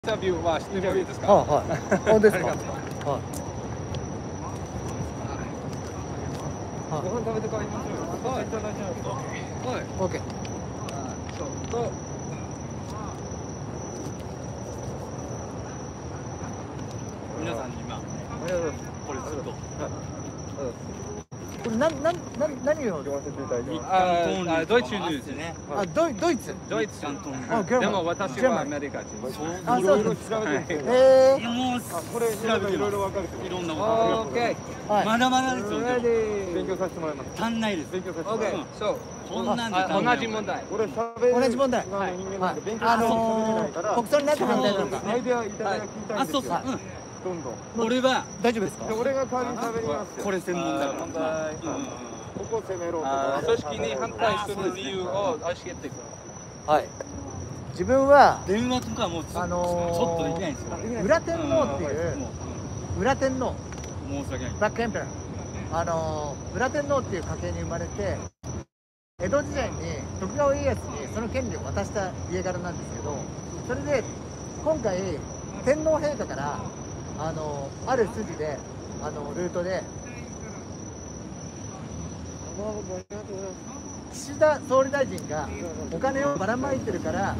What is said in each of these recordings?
インタビューはしてもいいですか？ はいはい。そうですか。はい。 ご飯食べて帰りましょう。はい。いただきます。はい。 オッケー。 ちょっと。 皆さんに今これずっとこれ何を読ませていただいてます。 ドイツニュースね。 ドイツ。 ドイツ。 あ、 でも私はアメリカ人。 あ、 いろいろ調べてる。 もうこれ調べていろいろわかる。 いろんなことオッケはい。 まだまだですよ。 ー。 勉強させてもらいます。 足んないです。 勉強させてオッケもらいます。 ー。そんなんで足んない。 同じ問題。 同じ問題。はい。国葬になって反対なのか。 アイデアいただきたいんですよ。どんどん。 俺は大丈夫ですか。 俺が代わりに喋りますよ。 これ専門だから。 問題。ここを攻めろとか。組織に反対する理由を教えてください。 はい。自分は電話とかもちょっとできないんですよ。 裏天皇っていう裏天皇。 申し訳ない。 ブラックエンペラー。裏天皇っていう家系に生まれて、江戸時代に徳川家康にその権利を渡した家柄なんですけど、それで今回天皇陛下からある筋でルートで岸田総理大臣がお金をばらまいてるから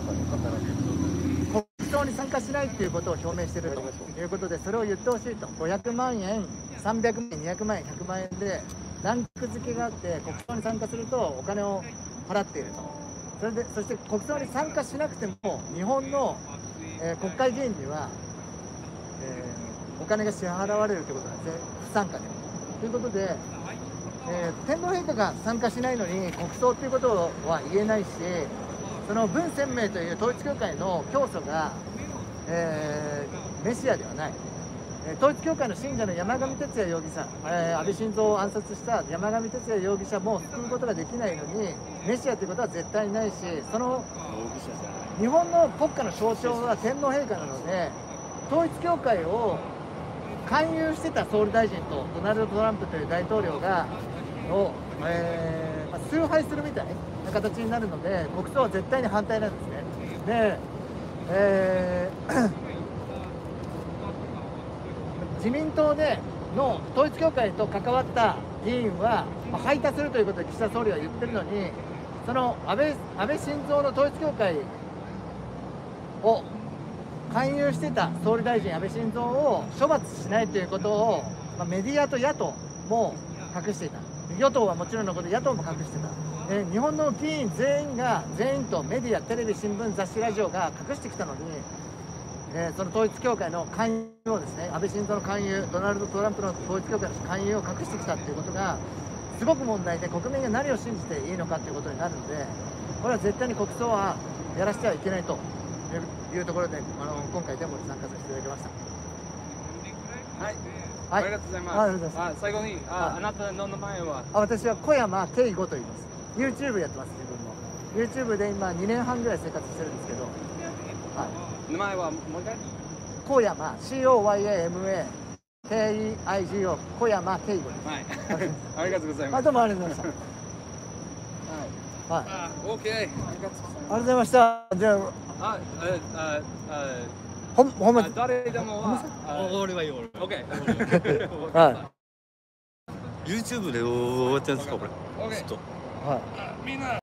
国葬に参加しないっていうことを表明しているということで、それを言ってほしいと。500万円、300万円、200万円、100万円でランク付けがあって、国葬に参加するとお金を払っていると。そして国葬に参加しなくても日本の、国会議員には、お金が支払われるということなんですね、不参加で。ということで、天皇陛下が参加しないのに国葬ということは言えないし、その文鮮明という統一教会の教祖が、メシアではない。統一教会の信者の山上徹也容疑者、安倍晋三を暗殺した山上徹也容疑者も救うことができないのに、メシアということは絶対ないし、その日本の国家の象徴は天皇陛下なので、統一教会を勧誘してた総理大臣とドナルド・トランプという大統領が崇拝するみたいな形になるので、国葬は絶対に反対なんですね。で、自民党の統一教会と関わった議員は排他するということで岸田総理は言ってるのに、その安倍晋三の統一教会を勧誘してた総理大臣安倍晋三を処罰しないということを、メディアと野党も隠していた。与党はもちろんのこと、野党も隠してた。日本の議員全員とメディア、テレビ、新聞、雑誌、ラジオが隠してきたのに、その統一教会の勧誘をですね、安倍晋三の勧誘、ドナルド・トランプの統一教会の勧誘を隠してきたということがすごく問題で、国民が何を信じていいのかということになるので、これは絶対に国葬はやらせてはいけないというところで、今回デモに参加させていただきました。 はい。 はい、 ありがとうございます。 ありがとうございます。 最後に、あなたの名前は？ 私は小山圭吾と言います。YouTube やってます、自分も。YouTube で今2年半ぐらい生活してるんですけど、はい、 名前はもう一回？ 小山、COYAMA KEIGO、小山圭吾です。 はい。ありがとうございます。 どうもありがとうございました。はい。 オッケー。ありがとうございました。じゃあ、ほんま誰でもは。 俺はいい俺。 オッケー。 はい。 YouTube で終わっちゃうんですかこれ。 オッケー。 ちょっと。 はい。 みんな。